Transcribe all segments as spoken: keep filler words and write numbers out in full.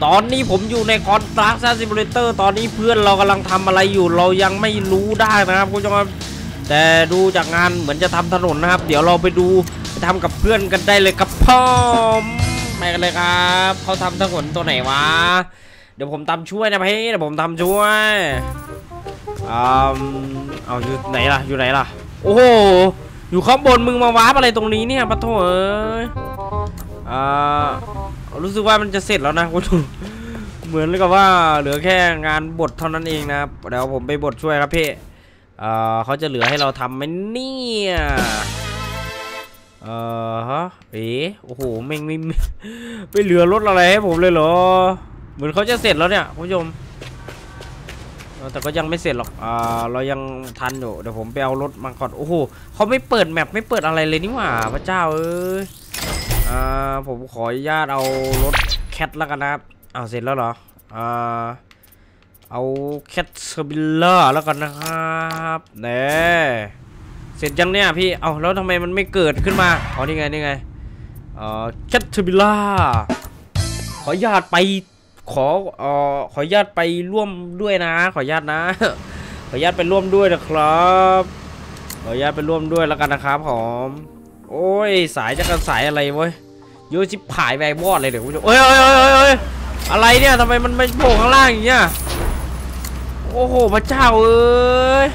ตอนนี้ผมอยู่ในคอนสตรักชั่นซิมูเลเตอร์ตอนนี้เพื่อนเรากำลังทำอะไรอยู่เรายังไม่รู้ได้นะครับคุณผู้ชมแต่ดูจากงานเหมือนจะทำถนนนะครับเดี๋ยวเราไปดูไปทำกับเพื่อนกันได้เลยครับพ่อไปกันเลยครับเขาทำถนนตัวไหนวะเดี๋ยวผมทำช่วยนะพี่เดี๋ยวผมทำช่วยอ่าเอาอยู่ไหนล่ะอยู่ไหนล่ะโอ้โหอยู่ข้างบนมึงมาวาร์ปอะไรตรงนี้เนี่ยปะโถเอ้ยอ่ารู้สึกว่ามันจะเสร็จแล้วนะคุณผู้ชมเหมือนกับว่าเหลือแค่งานบทเท่านั้นเองนะครับเดี๋ยวผมไปบทช่วยครับพี่อ่าเขาจะเหลือให้เราทำไหมเนี่ยเออฮะเอ๋โอ้โหแม่งไม่ไม่เหลือรถอะไรให้ผมเลยเหรอเหมือนเขาจะเสร็จแล้วเนี่ยคุณผู้ชมแต่ก็ยังไม่เสร็จหรอกอ่าเรายังทันอยู่เดี๋ยวผมไปเอารถมาก่อนโอ้โหเขาไม่เปิดแมปไม่เปิดอะไรเลยนี่หว่าพระเจ้าเอ้ยอ่าผมขออนุญาตเอารถแคทแล้วกันนะครับเอาเสร็จแล้วเหรออ่าเอาแคทเซอร์บิลเลอร์แล้วกันนะครับเน่เสร็จยังเนี่ยพี่เอาแล้วทำไมมันไม่เกิดขึ้นมาอ๋อนี่ไงนี่ไงอ่าแคทเซอร์บิลเลอร์ขออนุญาตไปขอเอ่อขออนุญาตไปร่วมด้วยนะขออนุญาตนะขออนุญาตไปร่วมด้วยนะครับขออนุญาตไปร่วมด้วยแล้วกันนะครับผมโอ้ยสายจะกันสายอะไรเว้ยเยอะชิบหายไปวอดเลยเดี๋ยวคุณผู้ชมเอ้ยเอ้ยเอ้ยเอ้ยอะไรเนี่ยทำไมมันไม่โผล่ข้างล่างอย่างเงี้ยโอ้โหพระเจ้าเอ้ย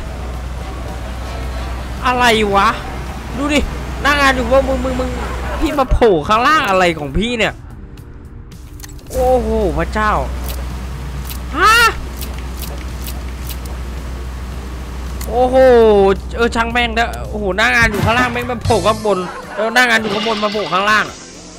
อะไรวะดูดิหน้างานอยู่ว่ามึงมึงมึงพี่มาโผล่ข้างล่างอะไรของพี่เนี่ยโอ้โหพระเจ้าฮะโอ้โหเออช่างแม่งนะโอ้โหหน้างานอยู่ข้างล่างแม่งมาโผล่ข้างบนแล้วหน้างานอยู่ข้างบนมาโผล่ข้างล่าง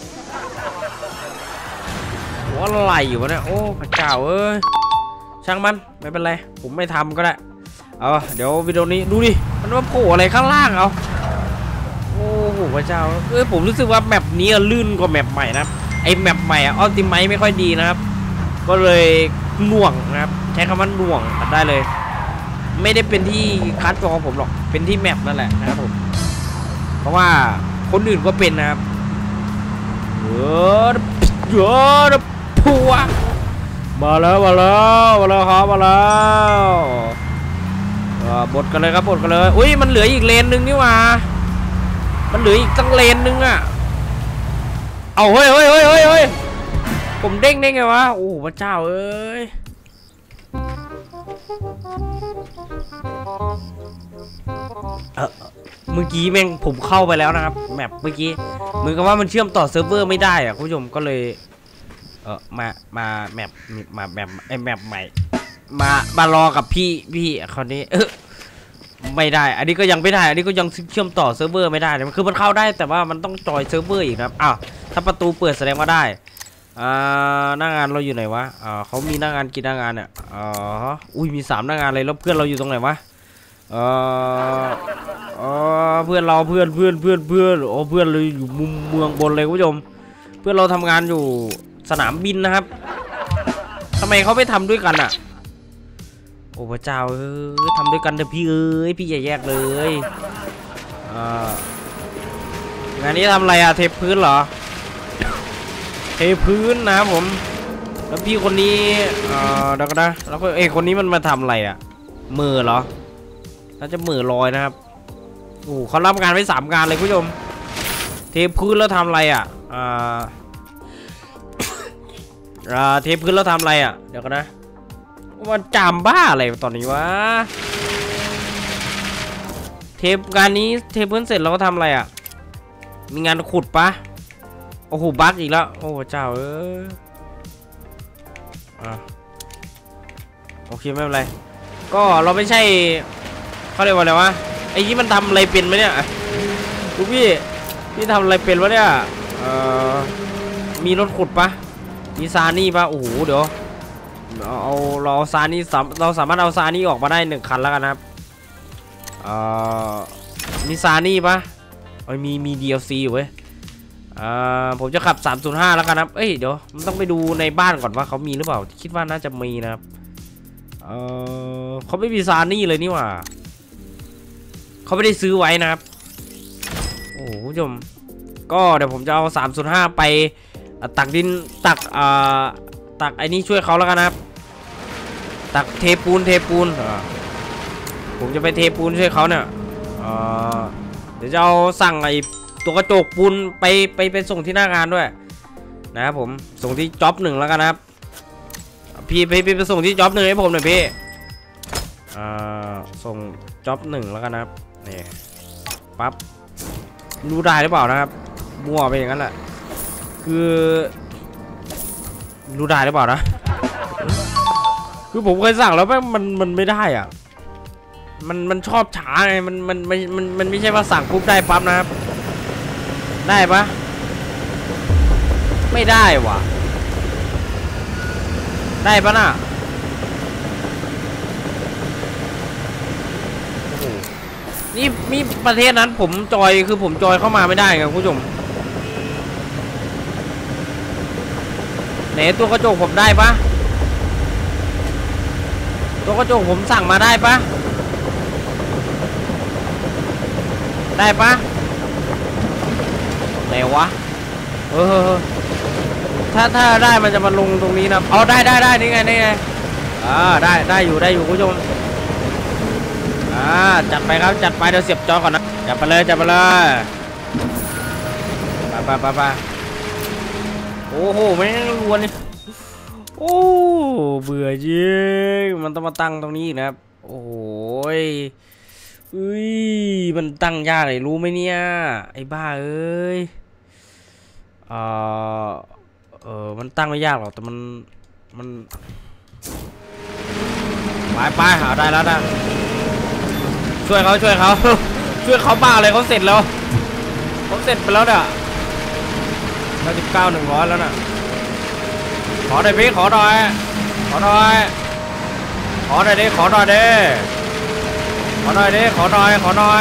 ว่าอะไรอยู่วะเนี่ยโอ้พระเจ้าเอ้ยช่างมันไม่เป็นไรผมไม่ทำก็ได้เอาเดี๋ยววิดีโอนี้ดูดิมันมาโผล่อะไรข้างล่างเอาโอ้โหพระเจ้าเอ้ยผมรู้สึกว่าแมปนี้ลื่นกว่าแมปใหม่นะไอแมปใหม่อะออติไมไม่ค่อยดีนะครับก็เลยหน่วงนะครับใช้คำว่าหน่วงตัดได้เลยไม่ได้เป็นที่คัดตัวของผมหรอกเป็นที่แมปนั่นแหละนะครับผมเพราะว่าคนอื่นก็เป็นนะครับเออเยอะพัวมาแล้วมาแล้วมาแล้วครับมาแล้วบดกันเลยครับบดกันเลยอุ้ยมันเหลืออีกเลนนึงนี่หว่ามันเหลืออีกตั้งเลนนึงอ่ะเอาเฮ้ยเฮ้ยเฮ้ยเฮ้ยเฮ้ยผมเด้งได้ไงวะโอ้พระเจ้าเอ้ยเออเมื่อกี้แม่งผมเข้าไปแล้วนะครับแมปเมื่อกี้เหมือนกับว่ามันเชื่อมต่อเซิร์ฟเวอร์ไม่ได้อะคุณผู้ชมก็เลยเออมามาแมปมาแมปไอแมปใหม่มามารอกับพี่พี่คนนี้เออไม่ได้อันนี้ก็ยังไม่ได้อันนี้ก็ยังเชื่อมต่อเซิร์ฟเวอร์ไม่ได้มันคือมันเข้าได้แต่ว่ามันต้องจอยเซิร์ฟเวอร์อีกนะครับอ้าวถ้าประตูเปิดแสดงว่าได้อ่าหน้างานเราอยู่ไหนวะอ่าเขามีหน้างานกี่หน้างานเนี่ยอ๋ออุ้ยมีสามหน้างานเลยแล้วเพื่อนเราอยู่ตรงไหนวะเออเออเพื่อนเราเพื่อนเพื่อนเพื่อนเพื่อนโอ้เพื่อนเลยอยู่มุมเมืองบนเลยคุณผู้ชมเพื่อนเราทำงานอยู่สนามบินนะครับทำไมเขาไม่ทำด้วยกันอ่ะโอ้พระเจ้าเออทำด้วยกันเถอะพี่เอ้ยพี่อย่าแยกเลยอ่างานนี้ทำอะไรอะเทพื้นเหรอเทพื้นนะครับผมแล้วพี่คนนี้เอ่อเดี๋ยวก็นะแล้วก็เอ้คนนี้มันมาทำอะไรอะมือเหรอน่าจะมือลอยนะครับโอ้เขารับงานไว้สามงานเลยคุณผู้ชมเทพื้นแล้วทำอะไรอะอ่าอ่าเทพื้นแล้วทำอะไรอะเดี๋ยวก็นะมันจามบ้าอะไรตอนนี้วะเทปงานนี้เทพื้นเสร็จเราก็ทำอะไรอ่ะมีงานขุดปะโอ้โหบั๊กอีกแล้วโอ้เจ้าเอออ่ะโอเคไม่เป็นไรก็เราไม่ใช่เขาเรียกว่าอะไรวะไอ้ที่มันทำอะไรเป็นไหมเนี่ยดูพี่พี่ทำอะไรเป็นวะเนี่ยเอ่อมีรถขุดปะมีซานี่ปะโอ้โหเดี๋ยวเอาเราซานี่เราสามารถเอาซานี่ออกมาได้หนึ่งคันแล้วกันนะครับเอ่อมีซานี่ปะเอ้ยมีมี ดี แอล ซี อยู่เว้ยอ่าผมจะขับสามศูนย์ห้าแล้วกันครับเอ้ยเดี๋ยวมันต้องไปดูในบ้านก่อนว่าเขามีหรือเปล่าคิดว่าน่าจะมีนะครับเออเขาไม่มีซานี่เลยนี่หว่าเขาไม่ได้ซื้อไว้นะครับโอ้โหผู้ชมก็เดี๋ยวผมจะเอาสามศูนย์ห้าไปตักดินตักอ่าตักไอ้นี่ช่วยเขาแล้วกันนะครับตักเทปูนเทปูนผมจะไปเทปูนช่วยเขาเนี่ยเดี๋ยวจะเอาสั่งไอ้ตัวกระจกปูนไปไปไปส่งที่หน้างานด้วยนะครับผมส่งที่จ็อบหนึ่งแล้วกันนะครับพี่พี่พี่ไปส่งที่จ็อบหนึ่งให้ผมหน่อยพี่ส่งจ็อบหนึ่งแล้วกันนะครับนี่ปั๊บรู้ได้หรือเปล่านะครับมั่วไปอย่างนั้นแหละคือรู้ได้หรือเปล่านะคือผมเคยสั่งแล้วแม่งมันมันไม่ได้อ่ะมันมันชอบช้าไงมันมันมันมันมันไม่ใช่ว่าสั่งปุ๊บได้ปั๊บนะครับได้ปะไม่ได้ว่ะได้ปะน่ะนี่มีประเทศนั้นผมจอยคือผมจอยเข้ามาไม่ได้ครับคุณผู้ชมไหนตัวกระจกผมได้ปะตัวกระจกผมสั่งมาได้ปะได้ปะไหนวะเออถ้าถ้าได้มันจะมาลงตรงนี้นะเอาได้ได้ได้นี่ไงนี่ไงอ่าได้ได้อยู่ได้อยู่คุณผู้ชมอ่าจัดไปครับจัดไปเดี๋ยวเสียบจอก่อนนะจัดไปเลยจัดไปเลยไปไปไปไปโอ้โหแม่งรวนเลยโอ้เบื่อจริงมันต้องมาตั้งตรงนี้นะครับโอ้ยอุ้ยมันตั้งยากเลยรู้ไหมเนี่ยไอ้บ้าเอ้ยเออเออมันตั้งไม่ยากหรอกแต่มันมันไปไปหาได้แล้วนะช่วยเขาช่วยเขาช่วยเขาบ้าเลยเขาเสร็จแล้วเขาเสร็จไปแล้วเนี่ยเก้าสิบเก้าหนึ่งร้อยแล้วน่ะขอหน่อยพี่ขอหน่อยขอหน่อยขอหน่อยดิขอหน่อยดิขอหน่อยดิขอหน่อยขอหน่อย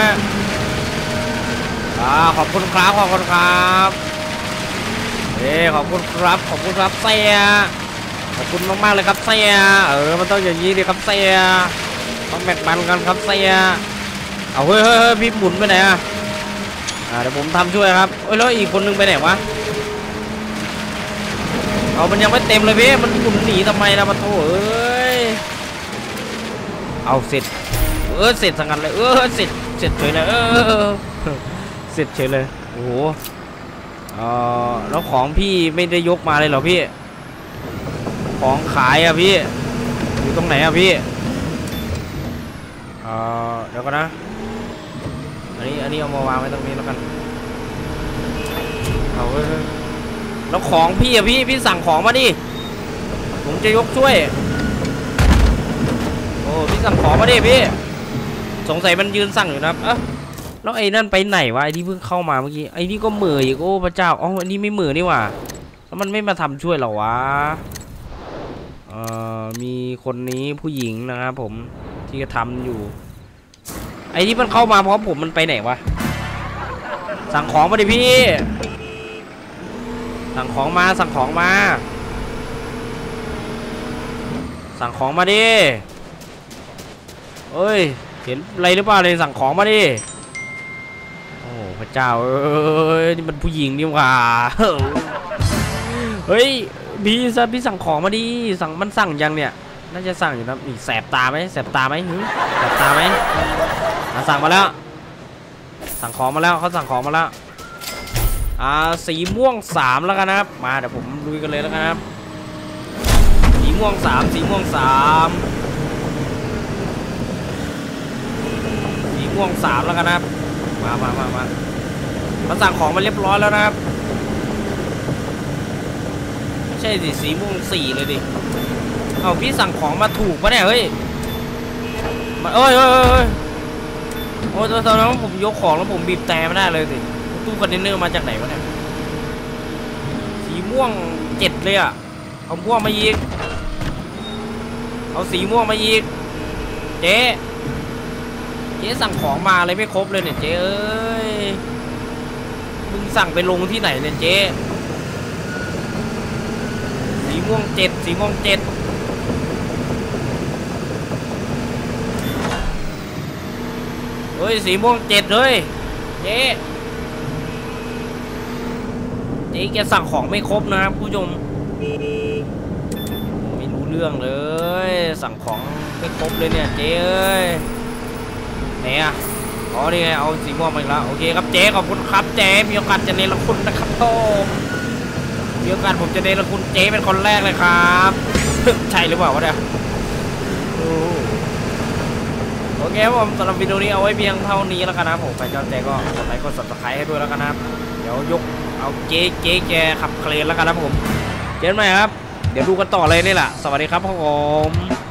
อ่าขอบคุณครับขอบคุณครับเอ้ขอบคุณครับขอบคุณครับเสียขอบคุณมากๆเลยครับเสียเออมันต้องอย่างนี้ดิครับเสียต้องแบ่งปันกันครับเสียเอาเฮ้ยเฮ้ยพี่หมุนไปไหนอ่ะอ่าเดี๋ยวผมทำช่วยครับเอ้ยแล้วอีกคนนึงไปไหนวะเอามันยังไม่เต็มเลยพี่มันหมุนหนีทำไมนะมาโถเอ้ยเอาเสร็จเออเสร็จสังกันเลยเออเสร็จเสร็จเฉยเลยเออเสร็จเฉยเลยโอ้โหเออแล้วของพี่ไม่ได้ยกมาเลยเหรอพี่ของขายอะพี่อยู่ตรงไหนอะพี่เออเดี๋ยวก่อนนะอันนี้อันนี้เอามาวางไว้ตรงนี้แล้วกันเอาเว้ยแล้วของพี่อะพี่พี่สั่งของมาดิผมจะยกช่วยโอ้พี่สั่งของมาดิพี่สงสัยมันยืนสั่งอยู่นะเอ้าแล้วไอ้นั่นไปไหนวะไอ้ที่เพิ่งเข้ามาเมื่อกี้ไอ้นี่ก็เหม่ออีกโอ้พระเจ้าอ๋ออันนี้ไม่เหม่อนี่หว่าแล้วมันไม่มาทำช่วยเราวะเอ่อมีคนนี้ผู้หญิงนะครับผมที่จะทำอยู่ไอ้ที่มันเข้ามาเพราะผมมันไปไหนวะสั่งของมาดิพี่สั่งของมาสั่งของมาสั่งของมาดิเอ้ยเห็นอะไรหรือเปล่าเลยสั่งของมาดิโอ้พระเจ้าเอ้ยนี่มันผู้หญิงนี่หว่าเฮ้ยพี่ซะพี่สั่งของมาดิสั่งมันสั่งยังเนี่ยน่าจะสั่งอยู่นะอีกแสบตาไหมแสบตาไหมแสบตาไหมสั่งมาแล้วสั่งของมาแล้วเขาสั่งของมาแล้วอ่าสีม่วงสามแล้วกันนะครับมาเดี๋ยวผมลุยกันเลยแล้วกันครับสีม่วงสามสีม่วงสามสีม่วงสามแล้วกันนะครับมามามามามาสั่งของมาเรียบร้อยแล้วนะครับไม่ใช่สิสีม่วงสี่เลยดิเอาพี่สั่งของมาถูกปะเนี่ยเฮ้ยมาเอ้ยเอ้ยเอ้ยโอ้ตอนนั้นผมยกของแล้วผมบีบแต่ไม่ได้เลยสิตู้คอนเทนเนอร์มาจากไหนวะเนี่ยสีม่วงเจ็ดเลยอ่ะเอาม่วงมาอีกเอาสีม่วงมาอีกเจ๊เจ๊สั่งของมาอะไรไม่ครบเลยเนี่ยเจ๊เอ้ยมึงสั่งไปลงที่ไหนเนี่ยเจ๊สีม่วงเจ็ดสีม่วงเจ็ดเฮ้ยสีม่วงเจ็ดเลยเจ๊เจ๊แกสั่งของไม่ครบนะครับผู้ชมรื่องเลยสั่งของไม่ครบเลยเนี่ยเจ๊เอ้ยไหนอ่ะอ๋อนี่ไงเอาสีม่วงมาอีกแล้วโอเคครับเจ๊ขอบคุณครับเจ๊มีโอกาสจะเนรคุณนะครับผมมีโอกาสผมจะเนรคุณเจ๊เป็นคนแรกเลยครับใช่หรือเปล่าวะเนี่ยโอเคครับผมสำหรับวิดีโอนี้เอาไว้เพียงเท่านี้แล้วกันนะผมใครชอบใจก็กดไลค์กด ซับสไครบ์ให้ด้วยแล้วกันนะเดี๋ยวยกเอาเจ๊เจ๊แกขับเคลนแล้วกันนะผมเจอกันใหม่ครับเดี๋ยวดูกันต่อเลยนี่แหละสวัสดีครับผม